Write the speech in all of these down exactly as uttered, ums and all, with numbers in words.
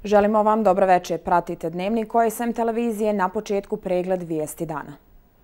Želimo vam dobro večer. Pratite Dnevnik O S M televizije, na početku pregled vijesti dana.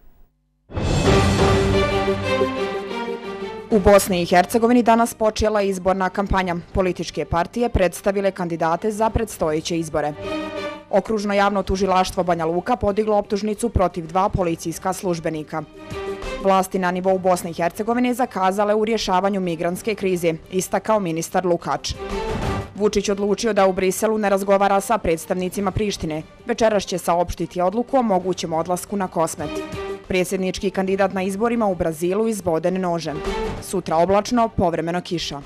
U Bosni i Hercegovini danas počela izborna kampanja. Političke partije predstavile kandidate za predstojeće izbore. Okružno javno tužilaštvo Banja Luka podiglo optužnicu protiv dva policijska službenika. Vlasti na nivou Bosne i Hercegovine zakazale u rješavanju migrantske krize, istakao ministar Lukač. Vučić odlučio da u Briselu ne razgovara sa predstavnicima Prištine. Večeras će saopštiti odluku o mogućem odlasku na Kosmet. Predsjednički kandidat na izborima u Brazilu izboden nožem. Sutra oblačno, povremeno kiša.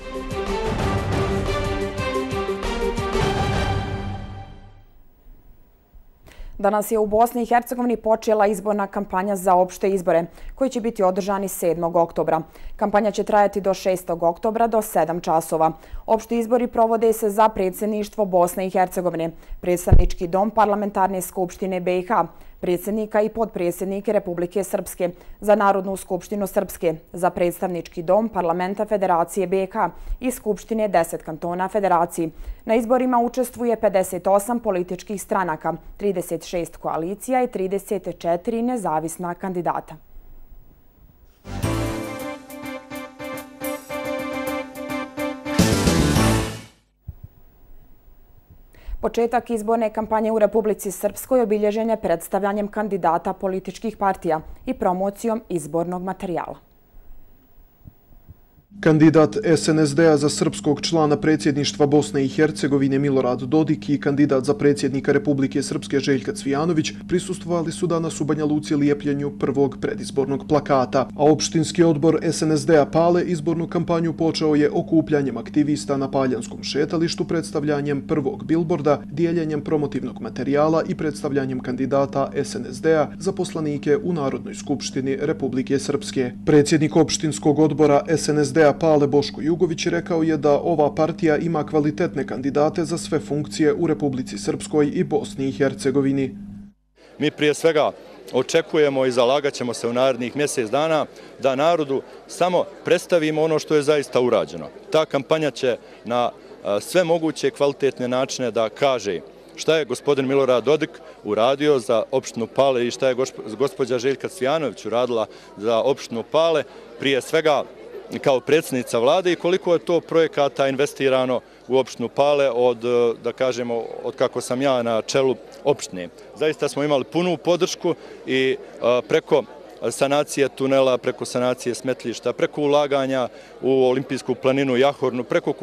Danas je u Bosni i Hercegovini počela izborna kampanja za opšte izbore, koji će biti održani sedmog oktobra. Kampanja će trajati do šestog oktobra do sedam časova. Opšti izbori provode se za predsjedništvo Bosne i Hercegovine, predstavnički dom Parlamentarne skupštine B i H, predsjednika i potpredsjednike Republike Srpske, za Narodnu skupštinu Srpske, za predstavnički dom Parlamenta Federacije B i H i Skupštine deset kantona Federaciji. Na izborima učestvuje pedeset osam političkih stranaka, trideset šest koalicija i trideset četiri nezavisna kandidata. Početak izborne kampanje u Republici Srpskoj obilježen je predstavljanjem kandidata političkih partija i promocijom izbornog materijala. Kandidat S N S D-a za srpskog člana predsjedništva Bosne i Hercegovine Milorad Dodik i kandidat za predsjednika Republike Srpske Željka Cvijanović prisustvovali su danas u Banja Luci lijepljenju prvog predizbornog plakata, a opštinski odbor S N S D-a Pale izbornu kampanju počeo je okupljanjem aktivista na Paljanskom šetalištu, predstavljanjem prvog bilborda, dijeljenjem promotivnog materijala i predstavljanjem kandidata S N S D-a za poslanike u Narodnoj skupštini Republike Srpske. Predsjednik opštinskog odbora S N S D-a Pale Boško Jugović rekao je da ova partija ima kvalitetne kandidate za sve funkcije u Republici Srpskoj i Bosni i Hercegovini. Mi prije svega očekujemo i zalagat ćemo se u narednih mjesec dana da narodu samo predstavimo ono što je zaista urađeno. Ta kampanja će na sve moguće kvalitetne načine da kaže šta je gospodin Milorad Dodik uradio za opštinu Pale i šta je gospođa Željka Cvijanović uradila za opštinu Pale, prije svega kao predsjednica vlade i koliko je to projekata investirano u opštinu Pale od, da kažemo, od kako sam ja na čelu opštine. Zaista smo imali punu podršku i preko sanacije tunela, preko sanacije smetlišta, preko ulaganja u Olimpijsku planinu Jahornu, preko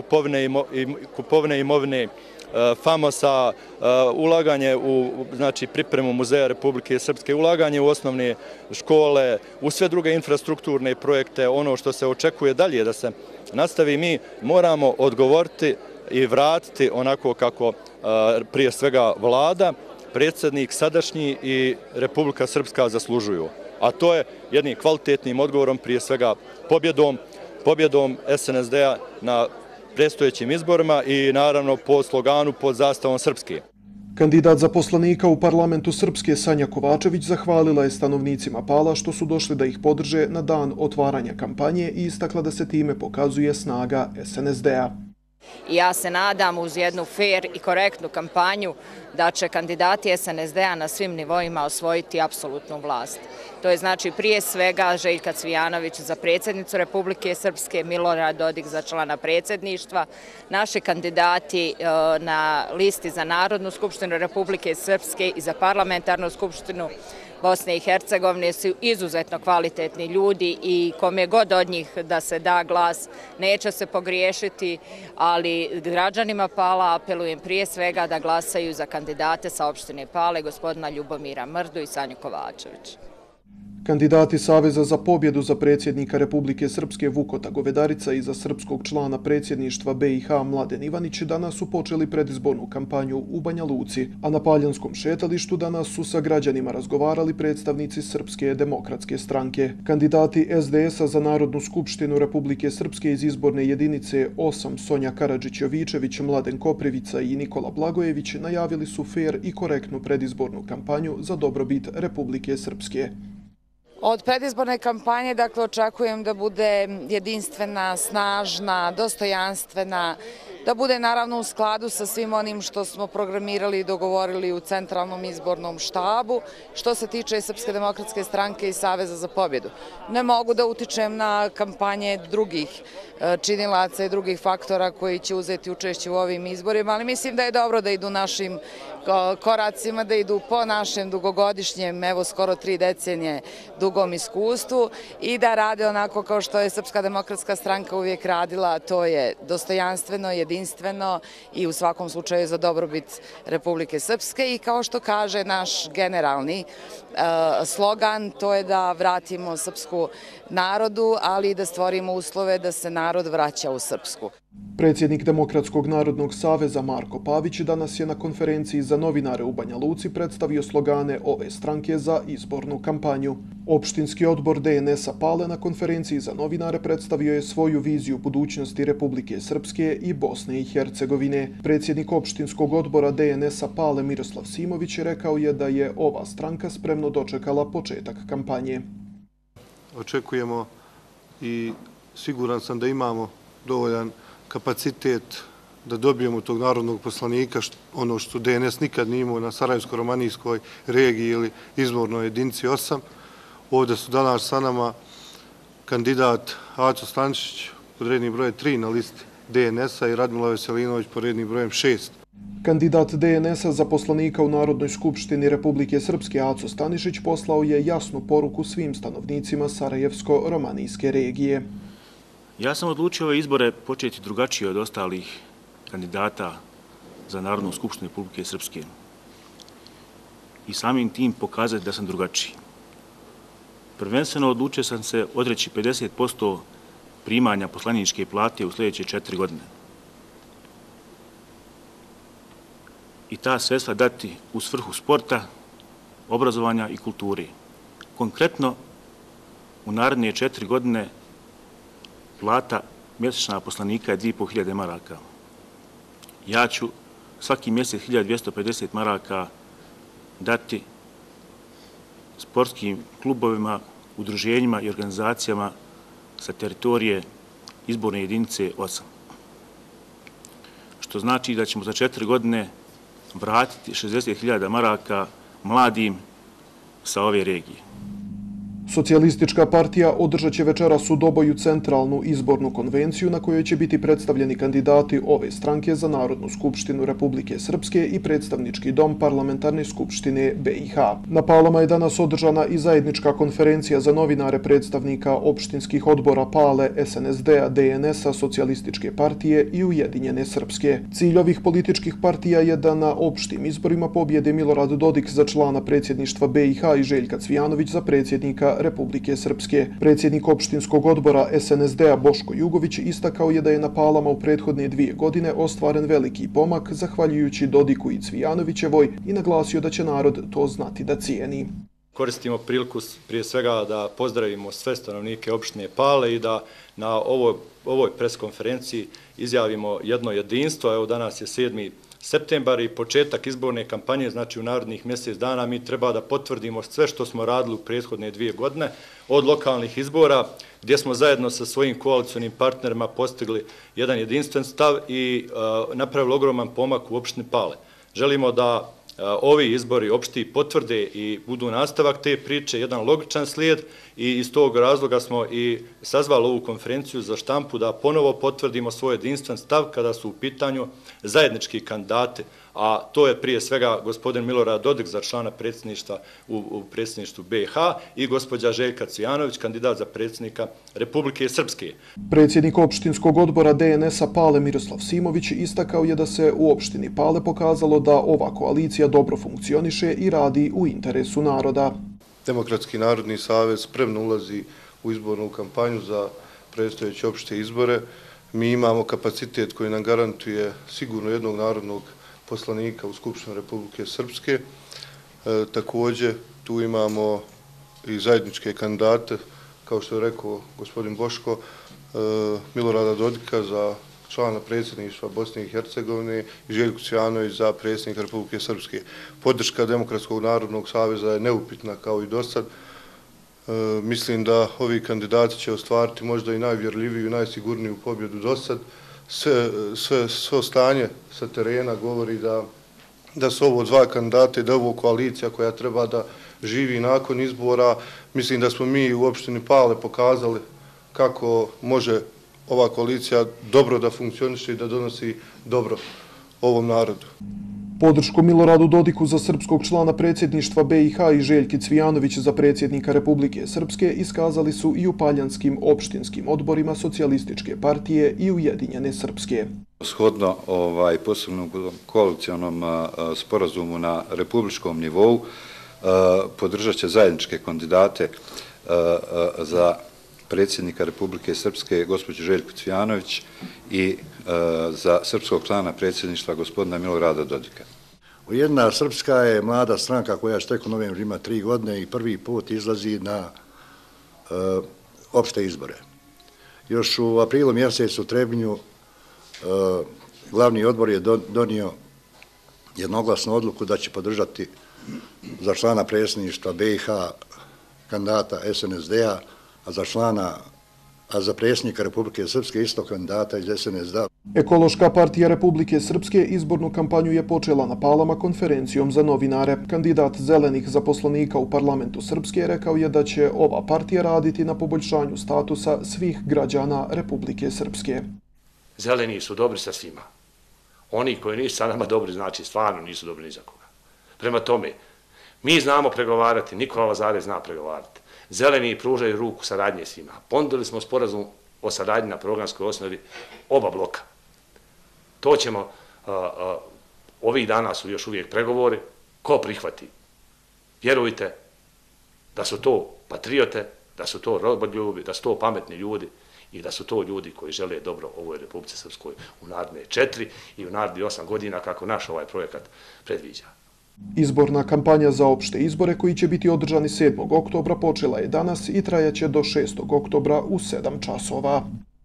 kupovne imovine Famosa, ulaganje u znači, pripremu Muzeja Republike Srpske, ulaganje u osnovne škole, u sve druge infrastrukturne projekte, ono što se očekuje dalje da se nastavi, mi moramo odgovoriti i vratiti onako kako prije svega vlada, predsjednik sadašnji i Republika Srpska zaslužuju. A to je jednim kvalitetnim odgovorom, prije svega pobjedom, pobjedom S N S D-a na predstojećim izborima i naravno po sloganu pod zastavom Srpske. Kandidat za poslanika u parlamentu Srpske Sanja Kovačević zahvalila je stanovnicima Pala što su došli da ih podrže na dan otvaranja kampanje i istakla da se time pokazuje snaga S N S D-a. Ja se nadam uz jednu fair i korektnu kampanju da će kandidati S N S D-a na svim nivoima osvojiti apsolutnu vlast. To je znači prije svega Željka Cvijanović za predsjednicu Republike Srpske, Milorad Dodik za člana predsjedništva. Naši kandidati na listi za Narodnu skupštinu Republike Srpske i za Parlamentarnu skupštinu Bosne i Hercegovine su izuzetno kvalitetni ljudi i kome god od njih da se da glas neće se pogriješiti, ali građanima Pala apelujem prije svega da glasaju za kandidate sa opštine Pale, gospodina Ljubomira Mrdu i Sanju Kovačević. Kandidati Saveza za pobjedu za predsjednika Republike Srpske Vukota Govedarica i za srpskog člana predsjedništva B i H Mladen Ivanić danas su počeli predizbornu kampanju u Banja Luci, a na Paljanskom šetalištu danas su sa građanima razgovarali predstavnici Srpske demokratske stranke. Kandidati S D S-a za Narodnu skupštinu Republike Srpske iz izborne jedinice osam Sonja Karadžić-Jovičević, Mladen Koprivica i Nikola Blagojević najavili su fair i korektnu predizbornu kampanju za dobrobit Republike Srpske. Od predizborne kampanje dakle, očekujem da bude jedinstvena, snažna, dostojanstvena, da bude naravno u skladu sa svim onim što smo programirali i dogovorili u Centralnom izbornom štabu, što se tiče Srpske demokratske stranke i Saveza za pobjedu. Ne mogu da utičem na kampanje drugih činilaca i drugih faktora koji će uzeti učešće u ovim izborima, ali mislim da je dobro da idu našim koracima, da idu po našem dugogodišnjem, evo skoro tri decenije dugom iskustvu i da rade onako kao što je Srpska demokratska stranka uvijek radila, to je dostojanstveno, jedinstveno i u svakom slučaju za dobrobit Republike Srpske i kao što kaže naš generalni slogan, to je da vratimo srpsku narodu, ali i da stvorimo uslove da se narod vraća u Srpsku. Predsjednik Demokratskog narodnog saveza Marko Pavić danas je na konferenciji za novinare u Banja Luci predstavio slogane ove stranke za izbornu kampanju. Opštinski odbor D N S-a Pale na konferenciji za novinare predstavio je svoju viziju budućnosti Republike Srpske i Bosne i Hercegovine. Predsjednik opštinskog odbora D N S-a Pale Miroslav Simović rekao je da je ova stranka spremno dočekala početak kampanje. Očekujemo i siguran sam da imamo dovoljan kapacitet da dobijemo tog narodnog poslanika, ono što D N S nikad nije imao na Sarajevsko-romanijskoj regiji ili izbornoj jedinici osam. Ovdje su danas sa nama kandidat Aco Stanišić pod rednim brojem tri na listi D N S-a i Radmila Veselinović pod rednim brojem šest. Kandidat D N S-a za poslanika u Narodnoj skupštini Republike Srpske Aco Stanišić poslao je jasnu poruku svim stanovnicima Sarajevsko-romanijske regije. Ja sam odlučio ove izbore početi drugačije od ostalih kandidata za Narodnu skupštinu Republike Srpske i samim tim pokazati da sam drugačiji. Prvenstveno odlučio sam se odreći pedeset posto primanja poslaničke plate u sljedeće četiri godine. I ta sredstva dati u svrhu sporta, obrazovanja i kulturi. Konkretno, u naredne četiri godine plata mjesečna poslanika je dvije i po hiljade maraka. Ja ću svaki mjesec hiljadu dvjesto pedeset maraka dati sportskim klubovima, udruženjima i organizacijama sa teritorije izborne jedinice osam. Što znači da ćemo za četiri godine vratiti šezdeset hiljada maraka mladim sa ove regije. Socijalistička partija održat će večeras u Doboju centralnu izbornu konvenciju na kojoj će biti predstavljeni kandidati ove stranke za Narodnu skupštinu Republike Srpske i predstavnički dom Parlamentarne skupštine B i H. Na Palama je danas održana i zajednička konferencija za novinare predstavnika opštinskih odbora Pale, S N S D-a, D N S-a, Socijalističke partije i Ujedinjene Srpske. Cilj ovih političkih partija je da na opštim izborima pobjede Milorad Dodik za člana predsjedništva B i H i Željka Cvijanović za predsjednika Republike Srpske. Predsjednik opštinskog odbora S N S D-a Boško Jugović istakao je da je na Palama u prethodne dvije godine ostvaren veliki pomak zahvaljujući Dodiku i Cvijanovićevoj i naglasio da će narod to znati da cijeni. Koristimo priliku prije svega da pozdravimo sve stanovnike opštine Pale i da na ovoj, ovoj preskonferenciji izjavimo jedno jedinstvo. Evo danas je sedmi septembar i početak izborne kampanje, znači u narednih mjesec dana mi treba da potvrdimo sve što smo radili u prethodne dvije godine od lokalnih izbora gdje smo zajedno sa svojim koalicionim partnerima postigli jedan jedinstven stav i uh, napravili ogroman pomak u opštini Pale. Želimo da uh, ovi izbori opšti potvrde i budu nastavak te priče, jedan logičan slijed i iz tog razloga smo i sazvali ovu konferenciju za štampu da ponovo potvrdimo svoj jedinstven stav kada su u pitanju zajednički kandidati, a to je prije svega gospodin Milorad Dodik za člana predsjedništva u, u predsjedništvu B i H i gospođa Željka Cvijanović, kandidat za predsjednika Republike Srpske. Predsjednik opštinskog odbora D N S-a Pale Miroslav Simović istakao je da se u opštini Pale pokazalo da ova koalicija dobro funkcioniše i radi u interesu naroda. Demokratski narodni savez spremno ulazi u izbornu kampanju za predstojeće opšte izbore. Mi imamo kapacitet koji nam garantuje sigurno jednog narodnog poslanika u Skupštini Republike Srpske. E, također tu imamo i zajedničke kandidate, kao što je rekao gospodin Boško, e, Milorada Dodika za člana predsjedništva Bosne i Hercegovine i Željku Cvijanović za predsjednika Republike Srpske. Podrška Demokratskog narodnog saveza je neupitna kao i dosad. E, mislim da ovi kandidati će ostvariti možda i najvjerljiviju i najsigurniju pobjedu dosad. sve, sve, sve stanje sa terena govori da, da su ovo dva kandidata i da je ovo koalicija koja treba da živi nakon izbora. Mislim da smo mi u opštini Pale pokazali kako može ova koalicija dobro da funkcioniše i da donosi dobro ovom narodu. Podršku Miloradu Dodiku za srpskog člana predsjedništva B i H i Željki Cvijanović za predsjednika Republike Srpske iskazali su i u paljanskim opštinskim odborima Socijalističke partije i Ujedinjene Srpske. Shodno ovaj, posebnom koalicijonom sporazumu na republičkom nivou podržat će zajedničke kandidate za predsjednika Republike Srpske gospođu Željku Cvijanović i za srpskog člana predsjedništva gospodina Milorada Dodika. Ujedinjena Srpska je mlada stranka koja tek u novembru ima tri godine i prvi put izlazi na opšte izbore. Još u aprilu mjesecu u Trebinju glavni odbor je donio jednoglasnu odluku da će podržati za člana predsjedništva B i H kandidata S N S D-a, a za člana, a za predsjednika Republike Srpske isto kandidata iz S N S D-a. Ekološka partija Republike Srpske izbornu kampanju je počela na Palama konferencijom za novinare. Kandidat Zelenih za poslanika u parlamentu Srpske rekao je da će ova partija raditi na poboljšanju statusa svih građana Republike Srpske. Zeleni su dobri sa svima. Oni koji nisu sa nama dobri, znači stvarno nisu dobri ni za koga. Prema tome, mi znamo pregovarati, Nikola Lazare zna pregovarati. Zeleni pružaju ruku saradnje svima. Ponudili smo sporazum o saradnji na programskoj osnovi oba bloka. To ćemo, a, a, ovih dana su još uvijek pregovori, ko prihvati. Vjerujte da su to patriote, da su to rodoljubi, da su to pametni ljudi i da su to ljudi koji žele dobro ovoj Republici Srpskoj u naredne četiri i u naredne osam godina kako naš ovaj projekat predviđa. Izborna kampanja za opšte izbore koji će biti održani sedmog oktobra počela je danas i trajaće do šestog oktobra u sedam časova.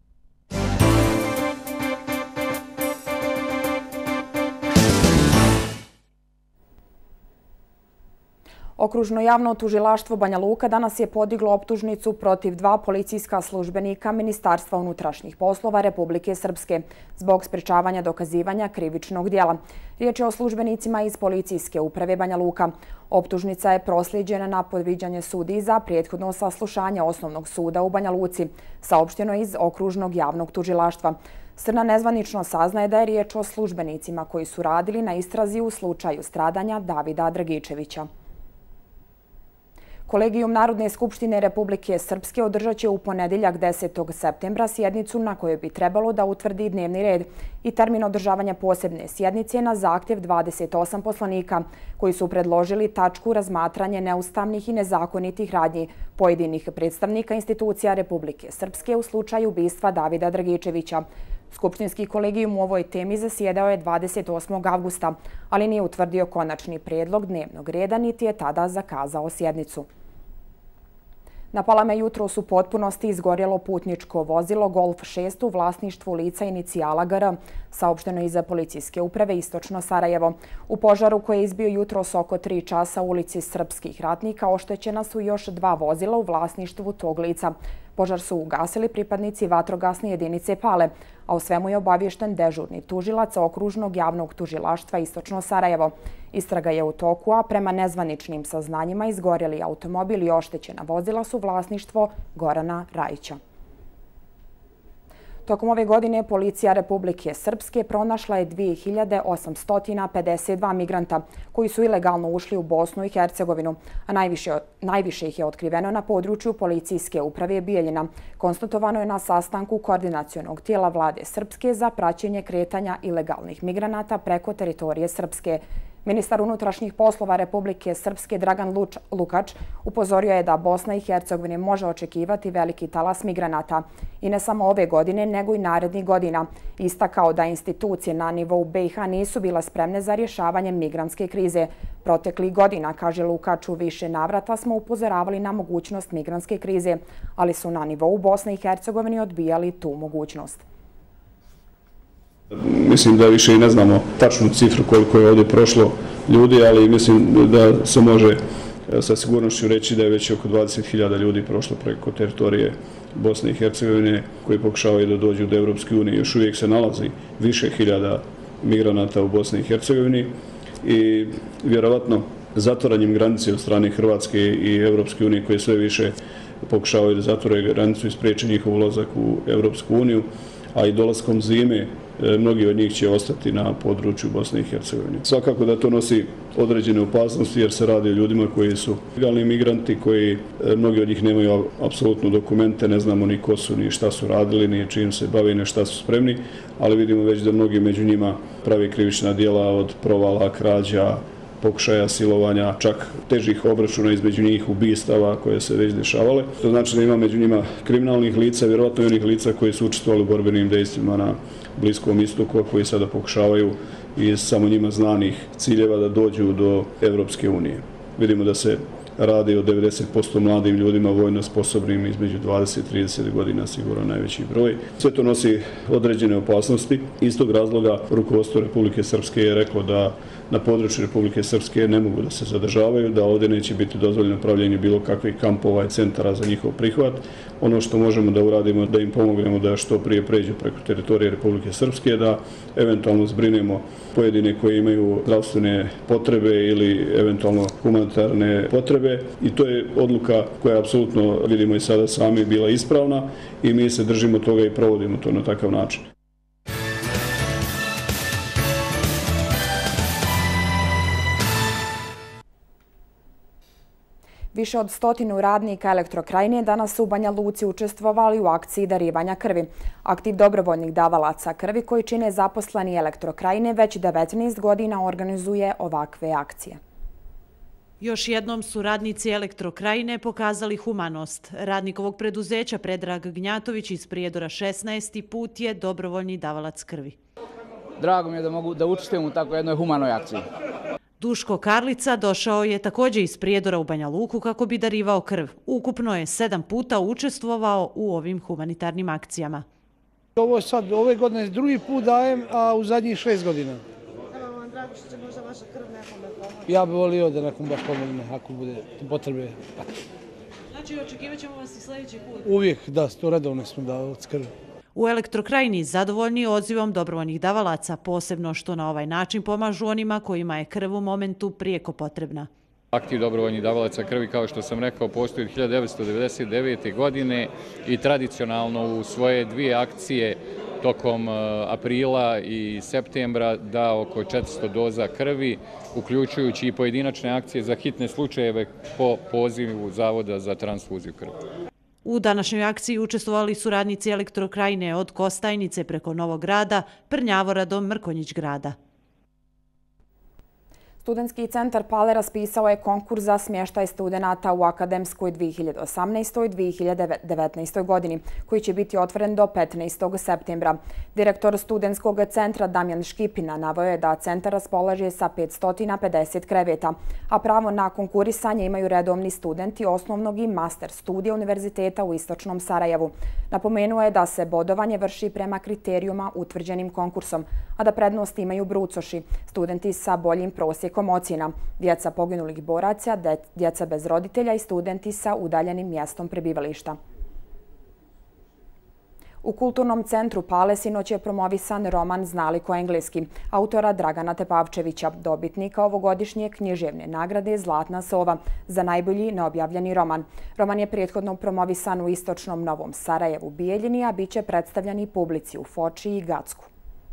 Okružno javno tužilaštvo Banja Luka danas je podiglo optužnicu protiv dva policijska službenika Ministarstva unutrašnjih poslova Republike Srpske zbog sprečavanja dokazivanja krivičnog dijela. Riječ je o službenicima iz Policijske uprave Banja Luka. Optužnica je prosljeđena na podviđanje sudi za prethodno saslušanje Osnovnog suda u Banja Luci, saopšteno iz Okružnog javnog tužilaštva. Srna nezvanično saznaje da je riječ o službenicima koji su radili na istrazi u slučaju stradanja Davida Dragičevića. Kolegijum Narodne skupštine Republike Srpske održat će u ponedjeljak desetog septembra sjednicu na kojoj bi trebalo da utvrdi dnevni red i termin održavanja posebne sjednice na zahtjev dvadeset osam poslanika koji su predložili tačku razmatranje neustavnih i nezakonitih radnji pojedinih predstavnika institucija Republike Srpske u slučaju ubistva Davida Dragičevića. Skupštinski kolegijum u ovoj temi zasjedao je dvadeset osmog avgusta, ali nije utvrdio konačni prijedlog dnevnog reda niti je tada zakazao sjednicu. Na Palama jutros u potpunosti izgorjelo putničko vozilo Golf šest u vlasništvu lica inicijala G R, saopšteno iz Policijske uprave Istočno Sarajevo. U požaru koji je izbio jutros oko tri časa u ulici Srpskih ratnika oštećena su još dva vozila u vlasništvu tog lica. Požar su ugasili pripadnici vatrogasne jedinice Pale, a o svemu je obaviješten dežurni tužilac Okružnog javnog tužilaštva Istočno Sarajevo. Istraga je u toku, a prema nezvaničnim saznanjima izgorjeli automobil i oštećena vozila su vlasništvo Gorana Rajića. Tokom ove godine Policija Republike Srpske pronašla je dvije hiljade osamsto pedeset dva migranta koji su ilegalno ušli u Bosnu i Hercegovinu, a najviše, najviše ih je otkriveno na području Policijske uprave Bijeljina. Konstatovano je na sastanku koordinacionog tijela vlade Srpske za praćenje kretanja ilegalnih migranata preko teritorije Srpske. Ministar unutrašnjih poslova Republike Srpske Dragan Lukač upozorio je da Bosna i Hercegovina može očekivati veliki talas migranata i ne samo ove godine, nego i narednih godina. Istakao da institucije na nivou B i H nisu bile spremne za rješavanje migrantske krize. Proteklih godina, kaže Lukač, u više navrata smo upozoravali na mogućnost migrantske krize, ali su na nivou Bosne i Hercegovine odbijali tu mogućnost. Mislim da više i ne znamo tačnu cifru koliko je ovdje prošlo ljudi, ali mislim da se može sa sigurnošću reći da je već oko dvadeset hiljada ljudi prošlo preko teritorije Bosne i Hercegovine koji pokušavaju da dođu do Evropske unije. Još uvijek se nalazi više hiljada migranata u Bosni i Hercegovini i vjerovatno zatvaranjem granice od strane Hrvatske i Evropske unije koje sve više pokušavaju da zatvore granicu i spriječe njihov ulazak u Evropsku uniju, a i dolaskom zime mnogi od njih će ostati na području Bosne i Hercegovine. Svakako da to nosi određene opasnosti jer se radi o ljudima koji su legalni migranti, koji mnogi od njih nemaju apsolutno dokumente, ne znamo ni ko su, ni šta su radili, ni čim se bave, ni šta su spremni, ali vidimo već da mnogi među njima pravi krivična djela od provala, krađa, pokušaja silovanja, čak težih obračuna između njih, ubistava koje se već dešavale. To znači da ima među njima kriminalnih lica, vjerovatno i onih lica koji su učestvovali u borbenim dejstvima na Bliskom istoku, koji sada pokušavaju iz samo njima znanih ciljeva da dođu do Evropske unije. Vidimo da se radi o devedeset posto mladim ljudima vojno sposobnim između dvadeset i trideset godina, sigurno najveći broj. Sve to nosi određene opasnosti. Iz tog razloga rukovodstvo Republike Srpske je reklo da na području Republike Srpske ne mogu da se zadržavaju, da ovdje neće biti dozvoljeno pravljenje bilo kakvih kampova i centara za njihov prihvat. Ono što možemo da uradimo, da im pomognemo da što prije pređu preko teritorije Republike Srpske, da eventualno zbrinemo pojedine koji imaju zdravstvene potrebe ili eventualno humanitarne potrebe. I to je odluka koja apsolutno, vidimo i sada sami, bila ispravna i mi se držimo toga i provodimo to na takav način. Više od stotinu radnika Elektrokrajine danas su u Banja Luci učestvovali u akciji darivanja krvi. Aktiv dobrovoljnih davalaca krvi koji čine zaposleni Elektrokrajine već devetnaest godina organizuje ovakve akcije. Još jednom su radnici Elektrokrajine pokazali humanost. Radnik ovog preduzeća Predrag Gnjatović iz Prijedora šesnaesti put je dobrovoljni davalac krvi. Drago mi je da mogu da učestvujem u tako jednoj humanoj akciji. Duško Karlica došao je također iz Prijedora u Banja Luku kako bi darivao krv. Ukupno je sedam puta učestvovao u ovim humanitarnim akcijama. Ovo sad, ove godine drugi put dajem, a u zadnjih šest godina. Evo vam drago što će možda vaša krv nekome pomoći. Ja bih volio da nekom baš pomogne ako bude potrebe. Znači očekivat ćemo vas i sljedeći put? Uvijek, da, to redovno smo davali krv. U Elektrokrajini zadovoljni odzivom dobrovoljnih davalaca, posebno što na ovaj način pomažu onima kojima je krv u momentu prijeko potrebna. Aktiv dobrovoljnih davalaca krvi, kao što sam rekao, postoji od hiljadu devetsto devedeset devete. godine i tradicionalno u svoje dvije akcije tokom aprila i septembra da oko četiristo doza krvi, uključujući i pojedinačne akcije za hitne slučajeve po pozivu Zavoda za transfuziju krvi. U današnjoj akciji učestvovali su radnici Elektrokrajine od Kostajnice preko Novog Grada, Prnjavora do Mrkonjić grada. Studentski centar Pale raspisao je konkurs za smještaj studenata u akademskoj dvije hiljade osamnaestoj. i dvije hiljade devetnaestoj. godini, koji će biti otvoren do petnaestog septembra. Direktor studentskog centra Damjan Škipina naveo je da centar raspolaže sa petsto pedeset kreveta, a pravo na konkurisanje imaju redovni studenti osnovnog i master studija Univerziteta u Istočnom Sarajevu. Napomenuo je da se bodovanje vrši prema kriterijuma utvrđenim konkursom, a da prednost imaju brucoši, studenti sa boljim prosjekom ocjena, djeca poginulih boraca, djeca bez roditelja i studenti sa udaljenim mjestom prebivališta. U Kulturnom centru Pale sinoć je promovisan roman Znali ko engleski, autora Dragana Tepavčevića, dobitnika ovogodišnje književne nagrade Zlatna sova za najbolji neobjavljeni roman. Roman je prethodno promovisan u Istočnom Novom Sarajevu, Bijeljini, a bit će predstavljan i publici u Foči i Gacku.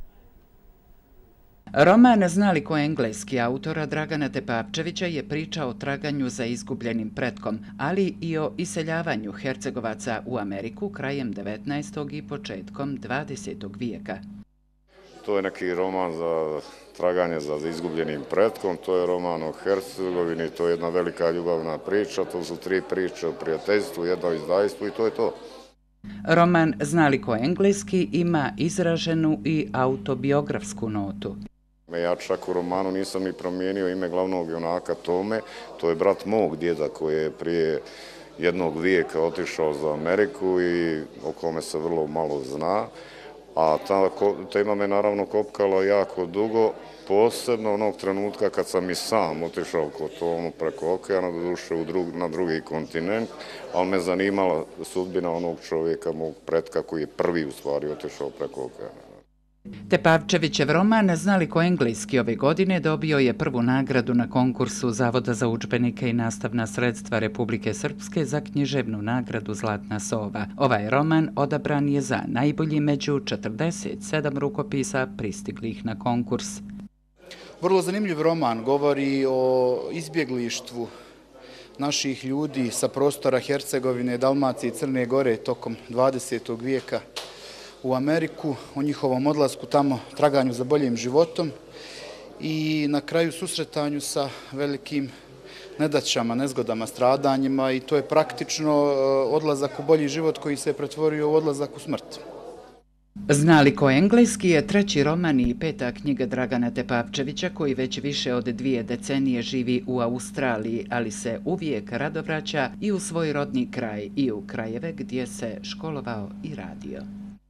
Roman Znali ko engleski autora Dragana Tepavčevića je priča o traganju za izgubljenim pretkom, ali i o iseljavanju Hercegovaca u Ameriku krajem devetnaestog i početkom dvadesetog vijeka. To je neki roman za traganje za izgubljenim pretkom, to je roman o Hercegovini, to je jedna velika ljubavna priča, to su tri priče o prijateljstvu, jedno o izdajstvu i to je to. Roman Znali ko engleski ima izraženu i autobiografsku notu. Ja čak u romanu nisam ni promijenio ime glavnog junaka Tome, to je brat mog djeda koji je prije jednog vijeka otišao za Ameriku i o kome se vrlo malo zna. A ta tema me naravno kopkala jako dugo, posebno onog trenutka kad sam i sam otišao Kotonu preko okeana, doduše na drugi kontinent, ali me zanimala sudbina onog čovjeka, mog pretka koji je prvi u stvari otišao preko okeana. Tepavčevićev roman Znali ko engleski ove godine dobio je prvu nagradu na konkursu Zavoda za udžbenike i nastavna sredstva Republike Srpske za književnu nagradu Zlatna sova. Ovaj roman odabran je za najbolji među četrdeset sedam rukopisa pristiglih na konkurs. Vrlo zanimljiv roman, govori o izbjeglištvu naših ljudi sa prostora Hercegovine, Dalmacije i Crne Gore tokom dvadesetog vijeka u Ameriku, o njihovom odlasku tamo, traganju za boljim životom i na kraju susretanju sa velikim nedaćama, nezgodama, stradanjima i to je praktično odlazak u bolji život koji se je pretvorio u odlazak u smrt. Znali ko engleski je treći roman i peta knjiga Dragana Tepavčevića koji već više od dvije decenije živi u Australiji, ali se uvijek rado vraća i u svoj rodni kraj i u krajeve gdje se školovao i radio.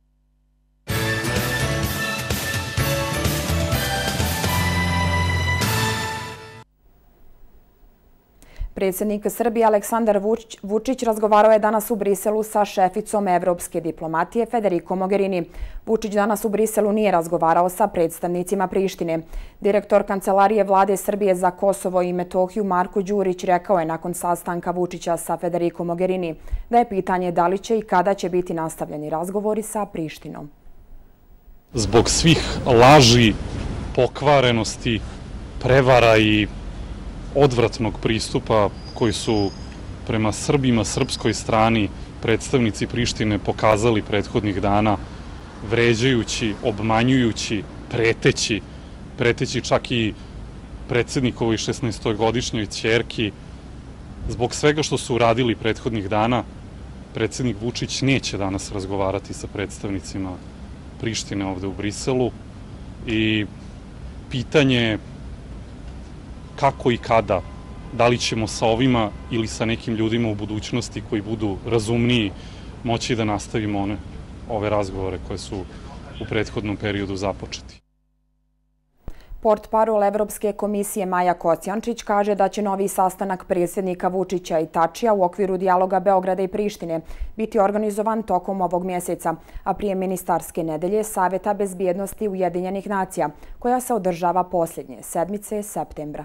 Predsjednik Srbije Aleksandar Vučić razgovarao je danas u Briselu sa šeficom evropske diplomatije Federico Mogherini. Vučić danas u Briselu nije razgovarao sa predstavnicima Prištine. Direktor Kancelarije vlade Srbije za Kosovo i Metohiju Marko Đurić rekao je nakon sastanka Vučića sa Federico Mogherini da je pitanje da li će i kada će biti nastavljeni razgovori sa Prištinom. Zbog svih laži, pokvarenosti, prevara i odvratnog pristupa koji su prema Srbima, srpskoj strani, predstavnici Prištine pokazali prethodnih dana, vređajući, obmanjujući, preteći, preteći čak i predsjednikovoj šesnaestogodišnjoj ćerki. Zbog svega što su uradili prethodnih dana, predsjednik Vučić neće danas razgovarati sa predstavnicima Prištine ovde u Briselu i pitanje kako i kada, da li ćemo sa ovima ili sa nekim ljudima u budućnosti koji budu razumniji moći da nastavimo one, ove razgovore koje su u prethodnom periodu započeti. Portparol Evropske komisije Maja Kocijančić kaže da će novi sastanak predsjednika Vučića i Tačija u okviru dijaloga Beograda i Prištine biti organizovan tokom ovog mjeseca, a prije ministarske nedelje Saveta bezbjednosti Ujedinjenih nacija, koja se održava posljednje sedmice septembra.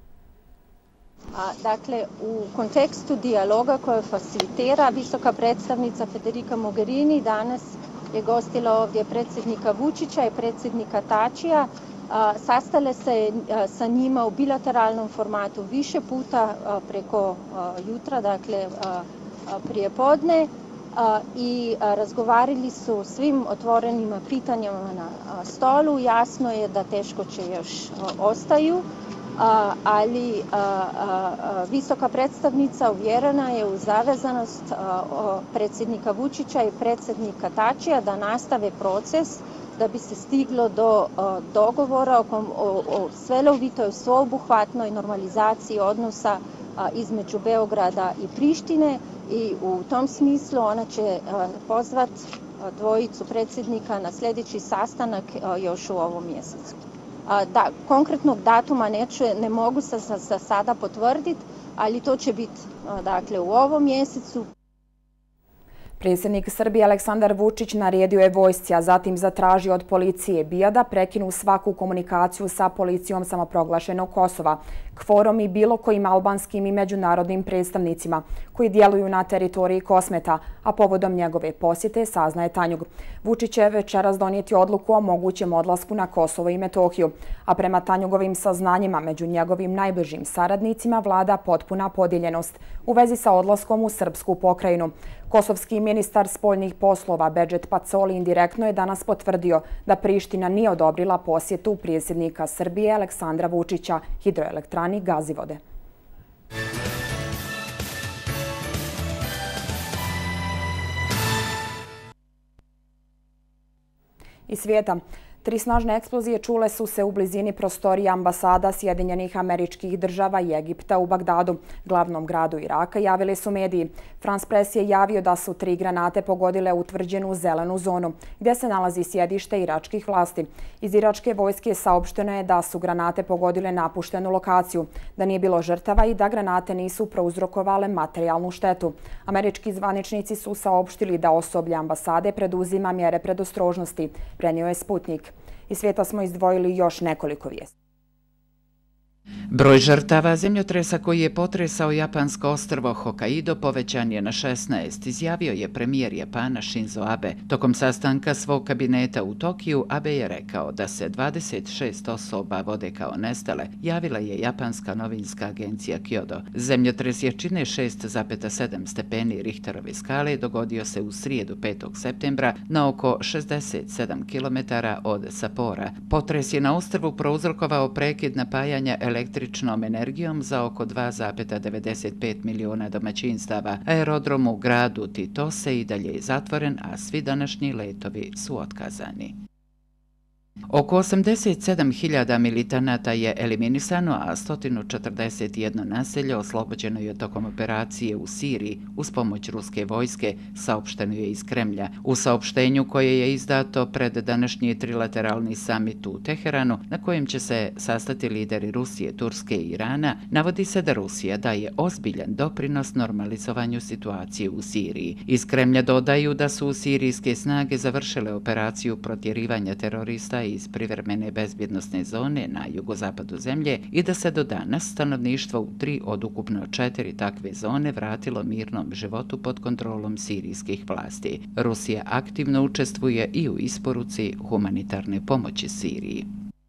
Dakle, u kontekstu dijaloga koje facilitira visoka predstavnica Federica Mogherini, danas je gostila ovdje predsjednika Vučića i predsjednika Tačija. Sastale se sa njima u bilateralnom formatu više puta preko jutra, dakle prije podne, i razgovarali su svim otvorenim pitanjima na stolu. Jasno je da teškoće još ostaju, ali visoka predstavnica uvjerena je u zavezanost predsjednika Vučića i predsjednika Tačija da nastave proces da bi se stiglo do dogovora o svelovitoj, sveobuhvatnoj normalizaciji odnosa između Beograda i Prištine i u tom smislu ona će pozvati dvojicu predsjednika na sljedeći sastanak još u ovom mjesecu. Da, konkretnog datuma neću, ne mogu sa, sa, sa sada potvrditi, ali to će biti dakle, u ovom mjesecu. Predsjednik Srbije Aleksandar Vučić naredio je vojsci, a zatim zatražio od policije BIA da prekinu svaku komunikaciju sa policijom samoproglašenog Kosova, kforom i bilo kojim albanskim i međunarodnim predstavnicima koji djeluju na teritoriji Kosmeta, a povodom njegove posjete saznaje Tanjug. Vučić će večeras donijeti odluku o mogućem odlasku na Kosovo i Metohiju, a prema Tanjugovim saznanjima među njegovim najbližim saradnicima vlada potpuna podijeljenost u vezi sa odlaskom u srpsku pokrajinu. Kosovski ministar spoljnih poslova Bedžet Pacoli indirektno je danas potvrdio da Priština nije odobrila posjetu predsjednika Srbije Aleksandra Vučića hidroelektrani Gazivode. Iz svijeta. Tri snažne eksplozije čule su se u blizini prostorija ambasada Sjedinjenih Američkih Država i Egipta u Bagdadu, glavnom gradu Iraka, javili su mediji. France Press je javio da su tri granate pogodile utvrđenu zelenu zonu, gdje se nalazi sjedište iračkih vlasti. Iz iračke vojske saopšteno je da su granate pogodile napuštenu lokaciju, da nije bilo žrtava i da granate nisu prouzrokovale materijalnu štetu. Američki zvaničnici su saopštili da osoblje ambasade preduzima mjere predostrožnosti, prenio je Sputnik. Iz svijeta smo izdvojili još nekoliko vijesti. Broj žrtava zemljotresa koji je potresao japansko ostrvo Hokkaido povećan je na šesnaest, izjavio je premijer Japana Shinzo Abe. Tokom sastanka svog kabineta u Tokiju, Abe je rekao da se dvadeset šest osoba vode kao nestale, javila je japanska novinska agencija Kyodo. Zemljotres jačine šest zarez sedam stepeni Richterove skale dogodio se u srijedu petog septembra na oko šezdeset sedam kilometara od Sappora. Potres je na ostrvu prouzrokovao prekid napajanja električnom energijom za oko dva zarez devedeset pet miliona domaćinstava. Aerodrom u gradu Titose i dalje je zatvoren, a svi današnji letovi su otkazani. Oko osamdeset sedam hiljada militanata je eliminisano, a sto četrdeset jedno naselje oslobođeno je tokom operacije u Siriji uz pomoć ruske vojske, saopšteno je iz Kremlja. U saopštenju koje je izdato pred današnji trilateralni samit u Teheranu, na kojem će se sastati lideri Rusije, Turske i Irana, navodi se da Rusija daje ozbiljan doprinos normalizovanju situacije u Siriji. Iz Kremlja dodaju da su sirijske snage završile operaciju protjerivanja terorista iz privremene bezbjednosne zone na jugozapadu zemlje i da se do danas stanovništvo u tri od ukupno četiri takve zone vratilo mirnom životu pod kontrolom sirijskih vlasti. Rusija aktivno učestvuje i u isporuci humanitarne pomoći Siriji.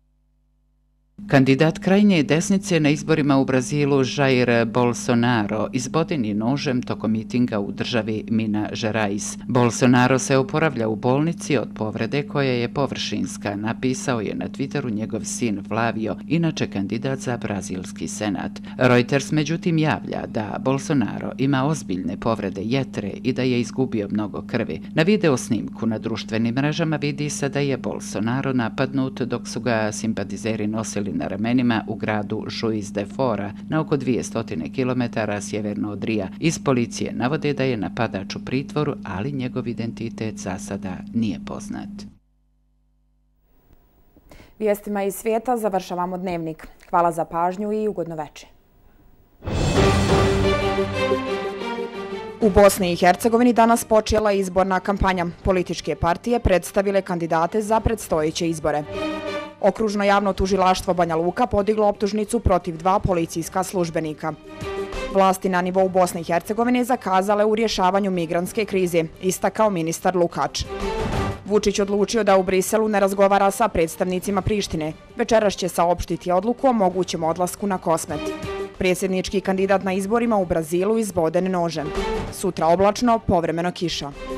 Kandidat krajnje desnice na izborima u Brazilu Jair Bolsonaro izboden je nožem tokom mitinga u državi Minas Gerais. Bolsonaro se oporavlja u bolnici od povrede koja je površinska, napisao je na Twitteru njegov sin Flavio, inače kandidat za brazilski senat. Reuters međutim javlja da Bolsonaro ima ozbiljne povrede jetre i da je izgubio mnogo krvi. Na video snimku na društvenim mrežama vidi se da je Bolsonaro napadnut dok su ga simpatizeri nosili na ramenima u gradu Juiz de Fora na oko dvjesto kilometara sjeverno od Rija. Iz policije navode da je napadač u pritvoru, ali njegov identitet za sada nije poznat. Vijestima iz svijeta završavamo dnevnik. Hvala za pažnju i ugodno večer. U Bosni i Hercegovini danas počela izborna kampanja. Političke partije predstavile kandidate za predstojeće izbore. Okružno javno tužilaštvo Banja Luka podiglo optužnicu protiv dva policijska službenika. Vlasti na nivou Bosne i Hercegovine zakazale u rješavanju migrantske krize, istakao ministar Lukač. Vučić odlučio da u Briselu ne razgovara sa predstavnicima Prištine. Večeras će saopštiti odluku o mogućem odlasku na Kosmet. Predsjednički kandidat na izborima u Brazilu izboden nožem. Sutra oblačno, povremeno kiša.